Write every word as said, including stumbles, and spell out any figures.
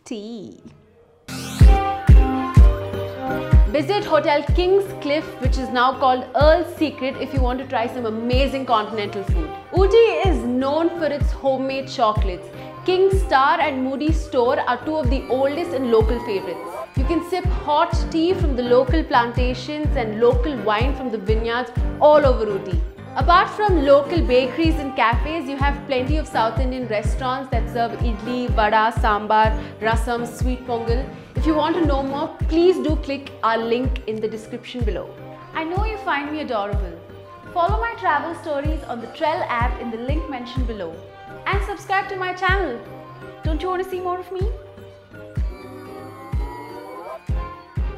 tea. Visit Hotel King's Cliff, which is now called Earl's Secret, if you want to try some amazing continental food. Ooty is known for its homemade chocolates. King's Star and Moddy's store are two of the oldest and local favorites. You can sip hot tea from the local plantations and local wine from the vineyards all over Ooty. Apart from local bakeries and cafes, you have plenty of South Indian restaurants that serve Idli, Vada, Sambar, Rasam, sweet Pongal. If you want to know more, please do click our link in the description below. I know you find me adorable. Follow my travel stories on the Trell app in the link mentioned below. And subscribe to my channel. Don't you want to see more of me?